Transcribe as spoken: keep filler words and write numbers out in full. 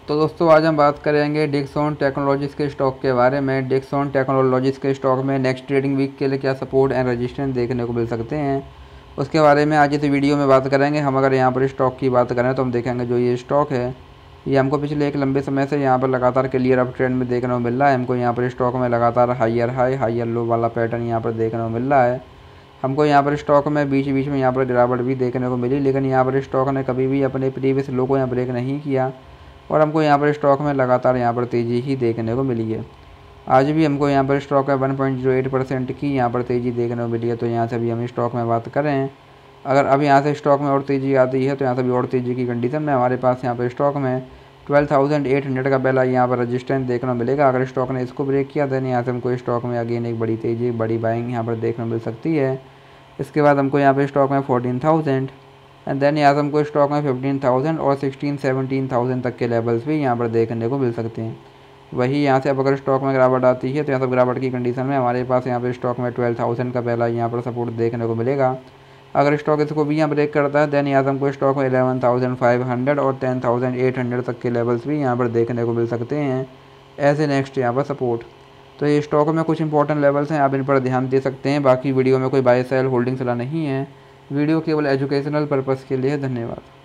तो दोस्तों आज हम बात करेंगे डिक्सन टेक्नोलॉजीज़ के स्टॉक के बारे में। डिक्सन टेक्नोलॉजीज़ के स्टॉक में नेक्स्ट ट्रेडिंग वीक के लिए क्या सपोर्ट एंड रेजिस्टेंस देखने को मिल सकते हैं, उसके बारे में आज इस वीडियो में बात करेंगे। हम अगर यहाँ पर स्टॉक की बात करें तो हम देखेंगे जो ये स्टॉक है ये हमको पिछले एक लंबे समय से यहाँ पर लगातार क्लियर अप ट्रेंड में देखने को मिल रहा है। हमको यहाँ पर स्टॉक में लगातार हाइयर हाई हाइयर लो वाला पैटर्न यहाँ पर देखने को मिल रहा है। हमको यहाँ पर स्टॉक में बीच बीच में यहाँ पर गिरावट भी देखने को मिली, लेकिन यहाँ पर स्टॉक ने कभी भी अपने प्रीवियस लो को यहाँ ब्रेक नहीं किया और हमको यहाँ पर स्टॉक में लगातार यहाँ पर तेज़ी ही देखने को मिली है। आज भी हमको यहाँ पर स्टॉक में one point zero eight percent की यहाँ पर तेज़ी देखने को मिली है। तो यहाँ से अभी हम स्टॉक में बात करें, अगर अब यहाँ से स्टॉक में और तेज़ी आती है तो यहाँ से भी और तेज़ी की कंडीशन में हमारे पास यहाँ पर स्टॉक में ट्वेल्व थाउजेंड एट हंड्रेड का पहला यहाँ पर रजिस्टेंस देखने को मिलेगा। अगर स्टॉक ने इसको ब्रेक किया तो यहाँ से हमको स्टॉक में अगेन एक बड़ी तेज़ी बड़ी बाइंग यहाँ पर देखने को मिल सकती है। इसके बाद हमको यहाँ पर स्टॉक में फोर्टीन थाउजेंड एंड देन यहाँ से हमको स्टॉक में फिफ्टीन थाउजेंड और सिक्सटीन सेवनटीन थाउजेंड तक के लेवल्स भी यहाँ पर देखने को मिल सकते हैं। वही यहाँ से अब अगर स्टॉक में गिरावट आती है तो यहाँ से गिरावट की कंडीशन में हमारे पास यहाँ पर स्टॉक में ट्वेल्व थाउजेंड का पहला यहाँ पर सपोर्ट देखने को मिलेगा। अगर स्टॉक इसको भी यहाँ ब्रेक करता है देन यहाँ से हमको स्टॉक में इलेवन थाउजेंड फाइव हंड्रेड और टेन थाउजेंड एट हंड्रेड तक के लेवल्स भी यहाँ पर देखने को मिल सकते हैं एज ए नेक्स्ट यहाँ पर सपोर्ट। तो ये स्टॉक में कुछ इंपॉर्टेंट लेवल्स हैं, आप इन पर ध्यान दे सकते हैं। बाकी वीडियो में कोई बाय सेल होल्डिंग सलाह नहीं है, वीडियो केवल एजुकेशनल पर्पज़ के लिए। धन्यवाद।